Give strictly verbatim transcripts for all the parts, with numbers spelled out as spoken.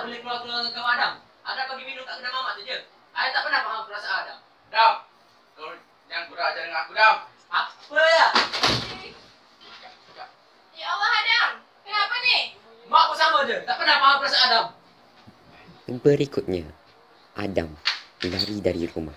boleh keluar keluar dengan kawan Adam. Adam bagi minum tak kena mamat tu je. Saya tak pernah faham perasaan Adam. Dam, kau jangan kurang ajar dengan aku, Dam. Apa ya? Ya Allah Adam, kenapa ni? Mak pun sama je, tak pernah faham perasaan Adam. Berikutnya, Adam lari dari rumah.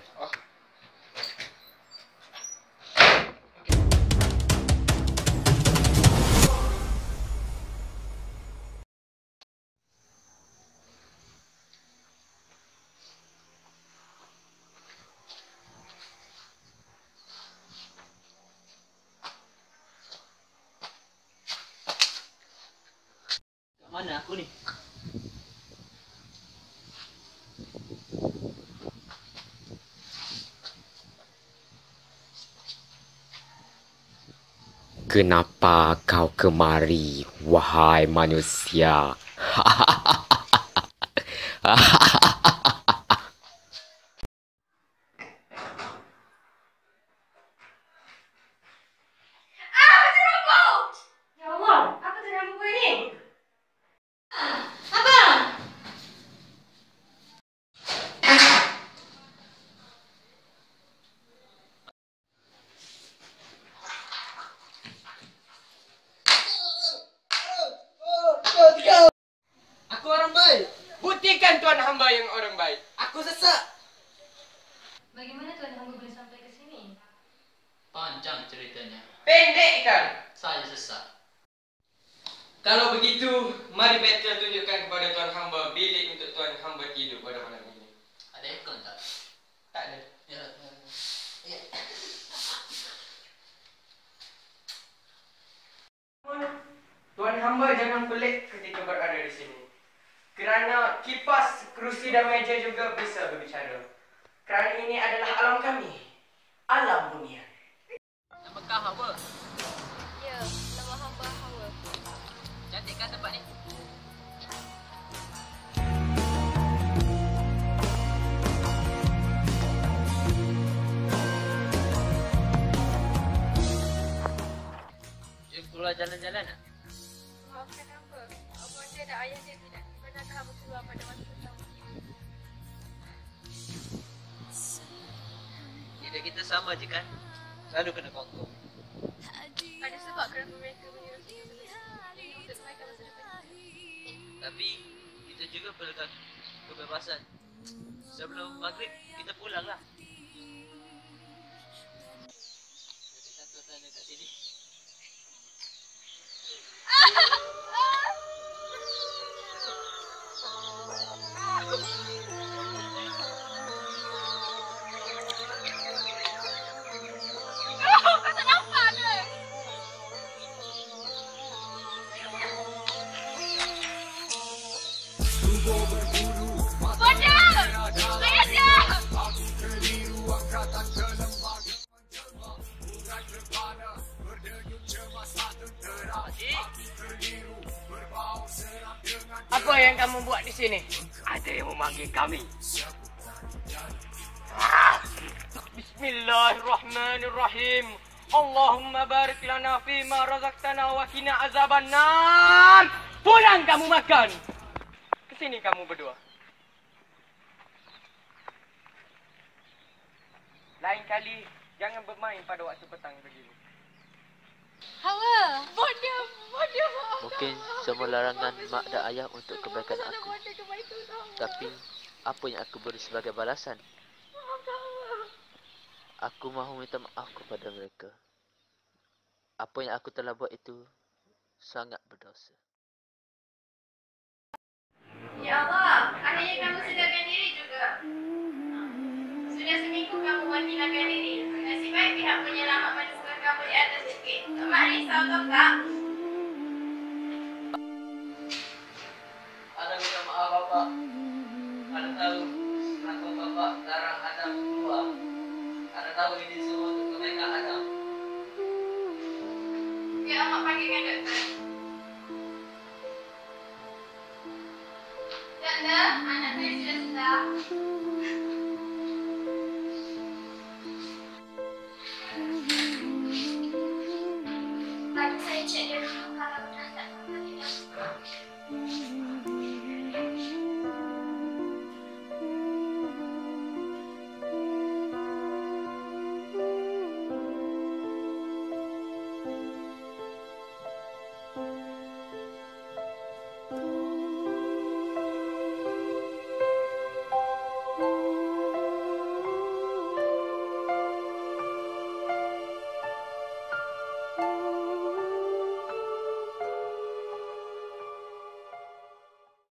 Mana aku ni? Kenapa kau kemari, wahai manusia? Aku orang baik. Buktikan tuan hamba yang orang baik. Aku sesak. Bagaimana tuan hamba boleh sampai ke sini? Panjang ceritanya. Pendek kan? Saya sesak. Kalau begitu, mari Petra tunjukkan kepada tuan hamba bilik untuk tuan hamba tidur pada malam ini. Ada aircon tak? Tak ada. Ya. Ya. Tuan hamba jangan pelik ketika berada di sini. Kerana kipas, kerusi dan meja juga bisa berbicara. Kerana ini adalah alam kami. Alam bunian. Nama kau Hawa. Ya, nama hamba Hawa. Cantik kan tempat ni? Jom keluar jalan-jalan tak? Maafkan hamba. Bonda dan ayah dia tidak pernahkah hamba keluar pada masa pertama. Hidup kita sama je kan? Selalu kena kongkong. Ada sebab kenapa mereka menyuruh kita berhenti untuk kebaikan masa depan. Tapi kita juga perlukan kebebasan. Sebelum maghrib kita pulang lah. Kita suasana kat sini. Apa yang kamu buat di sini? Ada yang memanggil kami. Bismillahirrahmanirrahim. Allahumma barik lana fima razaqtana wa qina azaban nar. Pulang kamu makan. Kesini kamu berdua. Lain kali jangan bermain pada waktu petang begini. Hawa! Bonda! Bonda! Mungkin semua larangan mak dan ayah untuk kebaikan aku. Tapi apa yang aku beri sebagai balasan? Aku mahu minta maaf kepada mereka. Apa yang aku telah buat itu sangat berdosa. Ya Allah, akhirnya kamu sedarkan diri juga. Sudah seminggu kamu menghilangkan diri. Nasib baik pihak penyelamat menemukan kamu di atas bukit. Tak mak risau kau tak? Ada minta maaf bapak. Ada tahu kenapa bapak larang Adam keluar. Ada tahu ini semua untuk kebaikan Adam. Biar mak panggilkan doktor. Tanda, anak saya sudah sedar.